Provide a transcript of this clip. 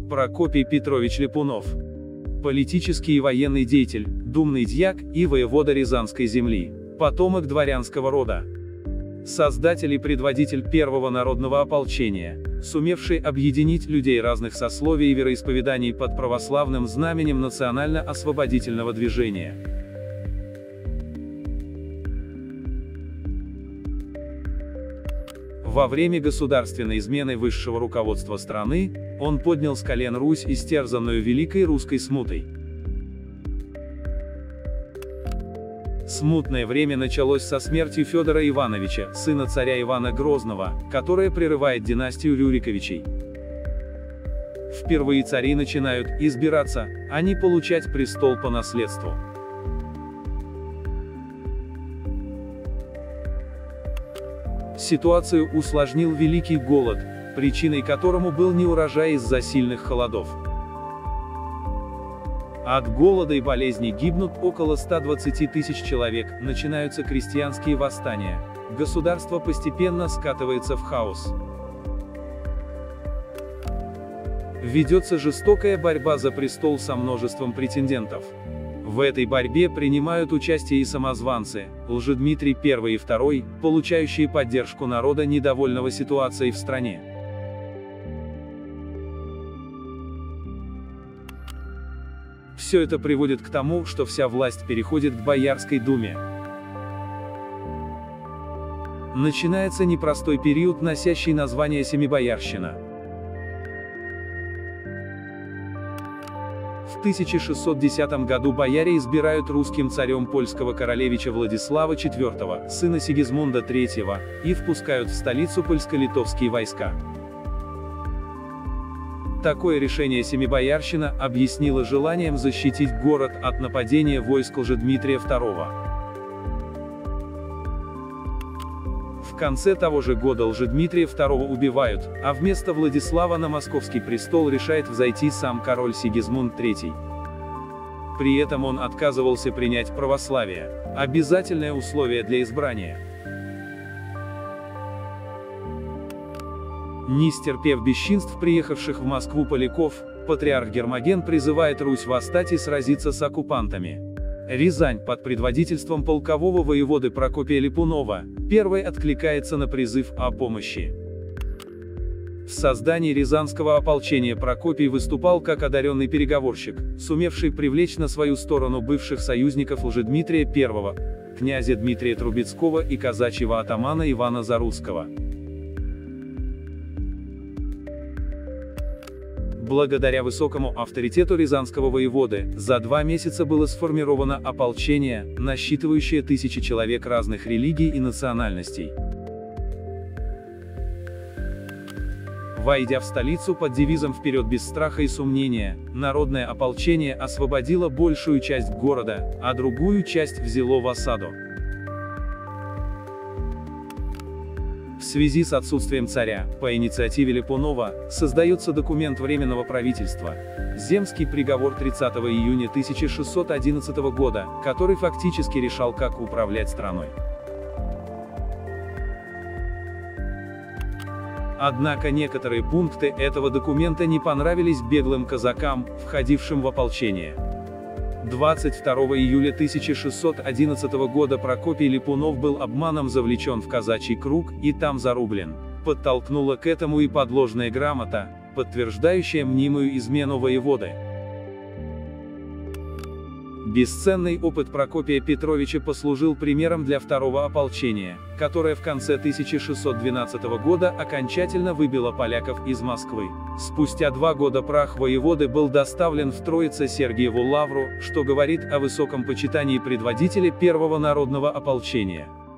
Прокопий Петрович Липунов. Политический и военный деятель, думный дьяк и воевода Рязанской земли, потомок дворянского рода. Создатель и предводитель первого народного ополчения, сумевший объединить людей разных сословий и вероисповеданий под православным знаменем национально-освободительного движения. Во время государственной измены высшего руководства страны, он поднял с колен Русь, истерзанную Великой Русской смутой. Смутное время началось со смерти Федора Ивановича, сына царя Ивана Грозного, которая прерывает династию Рюриковичей. Впервые цари начинают избираться, а не получать престол по наследству. Ситуацию усложнил Великий голод, причиной которому был неурожай из-за сильных холодов. От голода и болезней гибнут около 120 тысяч человек, начинаются крестьянские восстания, государство постепенно скатывается в хаос. Ведется жестокая борьба за престол со множеством претендентов. В этой борьбе принимают участие и самозванцы, Лжедмитрий I и II, получающие поддержку народа, недовольного ситуацией в стране. Все это приводит к тому, что вся власть переходит к Боярской думе. Начинается непростой период, носящий название Семибоярщина. В 1610 году бояре избирают русским царем польского королевича Владислава IV, сына Сигизмунда III, и впускают в столицу польско-литовские войска. Такое решение Семибоярщина объяснило желанием защитить город от нападения войск Лжедмитрия II. В конце того же года Лжедмитрия II убивают, а вместо Владислава на московский престол решает взойти сам король Сигизмунд III. При этом он отказывался принять православие, обязательное условие для избрания. Не стерпев бесчинств приехавших в Москву поляков, патриарх Гермоген призывает Русь восстать и сразиться с оккупантами. Рязань, под предводительством полкового воеводы Прокопия Липунова, первой откликается на призыв о помощи. В создании Рязанского ополчения Прокопий выступал как одаренный переговорщик, сумевший привлечь на свою сторону бывших союзников Лжедмитрия I, князя Дмитрия Трубецкого и казачьего атамана Ивана Зарусского. Благодаря высокому авторитету рязанского воеводы, за 2 месяца было сформировано ополчение, насчитывающее тысячи человек разных религий и национальностей. Войдя в столицу под девизом «Вперед без страха и сомнения», народное ополчение освободило большую часть города, а другую часть взяло в осаду. В связи с отсутствием царя, по инициативе Липунова, создается документ Временного правительства, Земский приговор 30 июня 1611 года, который фактически решал, как управлять страной. Однако некоторые пункты этого документа не понравились беглым казакам, входившим в ополчение. 22 июля 1611 года Прокопий Липунов был обманом завлечен в казачий круг, и там зарублен. Подтолкнула к этому и подложная грамота, подтверждающая мнимую измену воеводы. Бесценный опыт Прокопия Петровича послужил примером для второго ополчения, которое в конце 1612 года окончательно выбило поляков из Москвы. Спустя 2 года прах воеводы был доставлен в Троице-Сергиеву лавру, что говорит о высоком почитании предводителя первого народного ополчения.